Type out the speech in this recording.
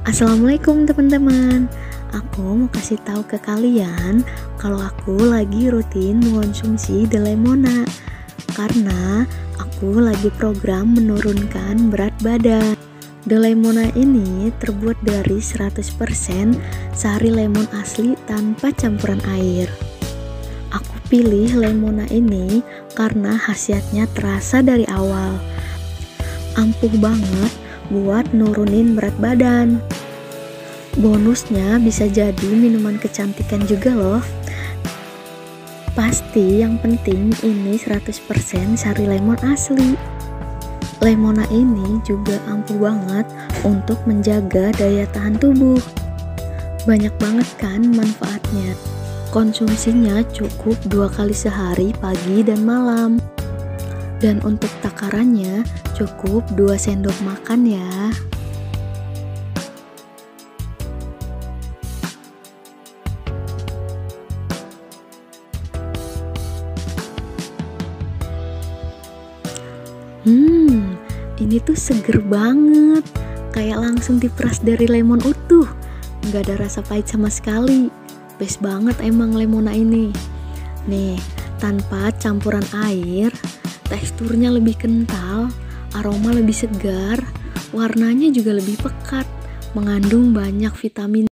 Assalamualaikum teman-teman. Aku mau kasih tahu ke kalian kalau aku lagi rutin mengonsumsi Delemona karena aku lagi program menurunkan berat badan. Delemona ini terbuat dari 100% sari lemon asli tanpa campuran air. Aku pilih Lemona ini karena khasiatnya terasa dari awal. Ampuh banget buat nurunin berat badan. Bonusnya bisa jadi minuman kecantikan juga loh. Pasti yang penting ini 100% sari lemon asli. Lemona ini juga ampuh banget untuk menjaga daya tahan tubuh. Banyak banget kan manfaatnya. Konsumsinya cukup 2 kali sehari, pagi dan malam. Dan untuk takarannya cukup 2 sendok makan ya. Ini tuh seger banget, kayak langsung diperas dari lemon utuh. Nggak ada rasa pahit sama sekali. Best banget emang Lemona ini. Nih, tanpa campuran air, teksturnya lebih kental, aroma lebih segar, warnanya juga lebih pekat, mengandung banyak vitamin